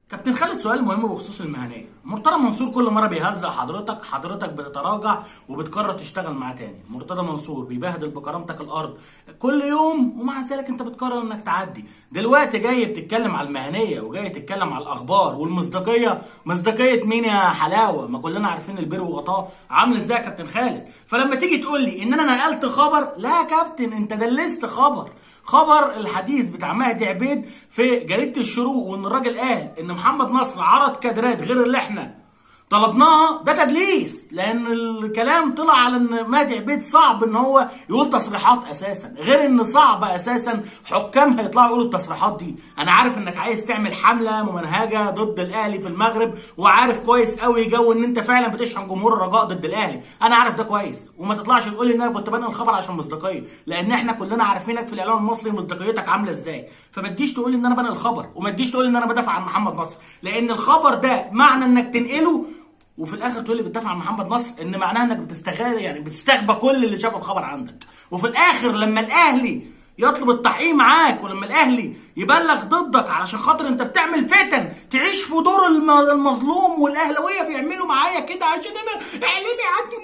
كابتن خالد، سؤال مهم بخصوص المهنيه. مرتضى منصور كل مره بيهزق حضرتك بتتراجع وبتقرر تشتغل معاه تاني. مرتضى منصور بيبهدل بكرامتك الارض كل يوم، ومع ذلك انت بتقرر انك تعدي. دلوقتي جاي بتتكلم على المهنيه وجاي تتكلم على الاخبار والمصداقيه. مصداقيه مين يا حلاوه؟ ما كلنا عارفين البر وغطاه عامل ازاي يا كابتن خالد. فلما تيجي تقول لي ان انا نقلت خبر، لا يا كابتن، انت دلست خبر الحديث بتاع مهدي عبيد في جريده الشروق، وان الراجل قال ان محمد نصر عرض كادرات غير اللي احنا طلبناها. ده تدليس، لان الكلام طلع على ان مهدي عبيد صعب ان هو يقول تصريحات اساسا، غير ان صعب اساسا حكام هيطلعوا يقولوا التصريحات دي. انا عارف انك عايز تعمل حمله ممنهجه ضد الاهلي في المغرب، وعارف كويس قوي جو ان انت فعلا بتشحن جمهور الرجاء ضد الاهلي. انا عارف ده كويس، وما تطلعش تقول لي ان انا كنت بنقل الخبر عشان مصداقيه، لان احنا كلنا عارفينك في الاعلام المصري مصداقيتك عامله ازاي. فما تجيش تقول لي ان انا بنقل الخبر، وما تجيش تقول لي ان انا بدافع عن محمد نصر، لان الخبر ده معنى انك تنقله وفي الاخر تقول لي بتدافع عن محمد نصر، ان معناها انك بتستغبى كل اللي شافوا الخبر عندك. وفي الاخر لما الاهلي يطلب التحقيق معاك، ولما الاهلي يبلغ ضدك علشان خاطر انت بتعمل فتن تعيش في دور المظلوم، والاهلاويه بيعملوا معايا كده عشان انا اعلامي عندي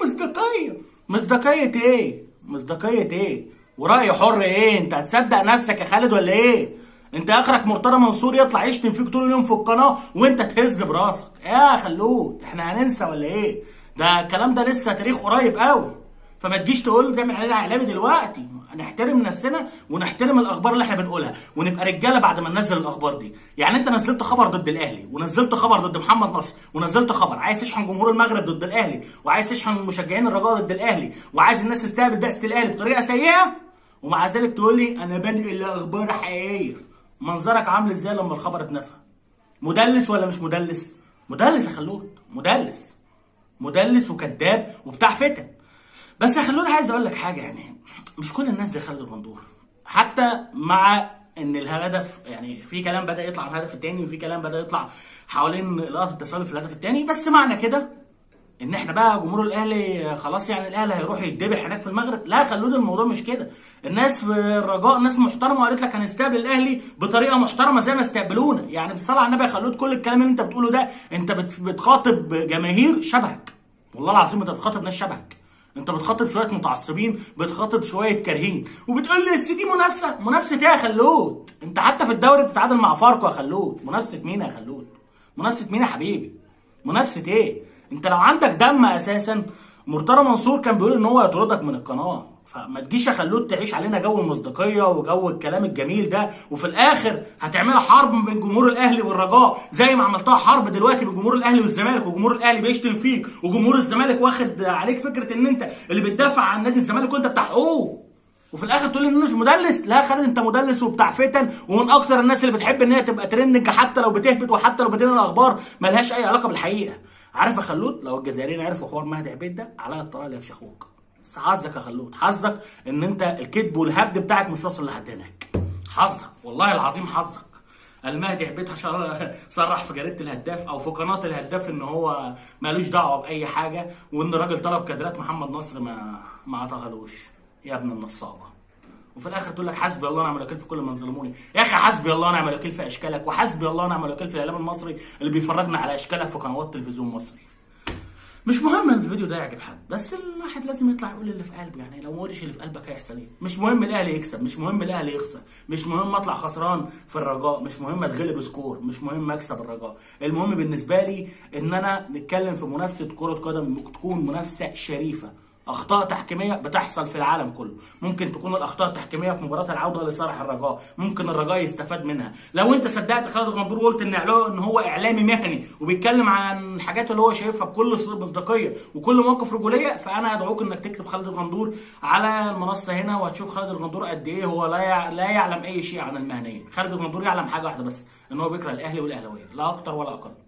مصداقيه ايه ورأي حر ايه؟ انت هتصدق نفسك يا خالد ولا ايه؟ انت اخرك مرتضى منصور يطلع يشتم فيك طول اليوم في القناه وانت تهز براسك. يا خلود، احنا هننسى ولا ايه؟ ده الكلام ده لسه تاريخ قريب قوي. فما تجيش تقول تعمل علينا اعلامي دلوقتي. هنحترم نفسنا ونحترم الاخبار اللي احنا بنقولها، ونبقى رجاله بعد ما ننزل الاخبار دي. يعني انت نزلت خبر ضد الاهلي، ونزلت خبر ضد محمد نصر، ونزلت خبر عايز تشحن جمهور المغرب ضد الاهلي، وعايز تشحن مشجعين الرجاء ضد الاهلي، وعايز الناس تستقبل بعثه الاهلي بطريقه سيئه، ومع ذلك تقول لي انا بنقل اخبار حقيقيه. منظرك عامل ازاي لما الخبر اتنفى؟ مدلس ولا مش مدلس؟ مدلس يا خلود، مدلس وكذاب وبتاع فتن. بس يا خلود عايز اقول لك حاجه، يعني مش كل الناس زي خالد الغندور، حتى مع ان الهدف يعني في كلام بدا يطلع عن الهدف الثاني، وفي كلام بدا يطلع حوالين لقطه التسلل في الهدف الثاني. بس معنى كده ان احنا بقى جمهور الاهلي خلاص يعني الاهلي هيروح يتذبح هناك في المغرب؟ لا يا خلود، الموضوع مش كده. الناس في الرجاء ناس محترمه، وقالت لك هنستقبل الاهلي بطريقه محترمه زي ما استقبلونا. يعني بالصلاه على النبي يا خلود، كل الكلام اللي انت بتقوله ده انت بتخاطب جماهير شبهك، والله العظيم انت بتخاطب ناس شبهك. انت بتخاطب شويه متعصبين، بتخاطب شويه كارهين، وبتقول لي دي منافسه ايه يا خلود؟ انت حتى في الدوري بتتعادل مع فاركو يا خلود. منافسه مين يا خلود؟ منافسه مين يا حبيبي؟ منافسه ايه؟ انت لو عندك دم اساسا، مرتضى منصور كان بيقول ان هو يطردك من القناه. فما تجيش يا خلود تعيش علينا جو المصداقيه وجو الكلام الجميل ده، وفي الاخر هتعملها حرب بين جمهور الاهلي والرجاء، زي ما عملتها حرب دلوقتي بين جمهور الاهلي والزمالك، وجمهور الاهلي بيشتم فيك، وجمهور الزمالك واخد عليك فكره ان انت اللي بتدافع عن نادي الزمالك وانت بتاع حقوق، وفي الاخر تقول لي ان انا مش مدلس. لا يا خالد، انت مدلس وبتاع فتن، ومن اكتر الناس اللي بتحب ان هي تبقى ترندنج حتى لو بتهبط، وحتى لو بتنقل اخبار مالهاش اي علاقه بالحقيقه. عارف يا خلود، لو الجزائريين عرفوا حوار مهدي عبيد ده على الطريقه اللي يفشخوك. بس حظك يا خلود، حظك ان انت الكذب والهبد بتاعك مش واصل لحد هناك. حظك والله العظيم حظك. المهدي عبيد صرح في جريده الهداف او في قناه الهداف ان هو مالوش دعوه باي حاجه، وان الراجل طلب كادرات محمد نصر ما عطاهالوش. يا ابن النصابه. وفي الاخر تقول لك حسبي الله ونعم الوكيل في كل من ظلموني. يا اخي حسبي الله ونعم الوكيل في اشكالك، وحسبي الله ونعم الوكيل في الاعلام المصري اللي بيفرجنا على اشكالك في قنوات تلفزيون مصري. مش مهم ان الفيديو ده يعجب حد، بس الواحد لازم يطلع يقول اللي في قلبه. يعني لو ما قلتش اللي في قلبك هيحصل ايه؟ مش مهم الاهلي يكسب، مش مهم الاهلي يخسر، مش مهم اطلع خسران في الرجاء، مش مهم اتغلب سكور، مش مهم اكسب الرجاء. المهم بالنسبه لي ان انا نتكلم في منافسه كره قدم تكون منافسه شريفه. اخطاء تحكيميه بتحصل في العالم كله، ممكن تكون الاخطاء التحكيميه في مباراه العوده لصالح الرجاء، ممكن الرجاء يستفاد منها. لو انت صدقت خالد الغندور وقلت ان هو اعلامي مهني وبيتكلم عن الحاجات اللي هو شايفها بكل مصداقيه وكل موقف رجوليه، فانا ادعوك انك تكتب خالد الغندور على المنصه هنا، وهتشوف خالد الغندور قد ايه هو لا يعلم اي شيء عن المهنيه. خالد الغندور يعلم حاجه واحده بس، ان هو بيكره الاهلي والاهلاويه، لا اكتر ولا اقل.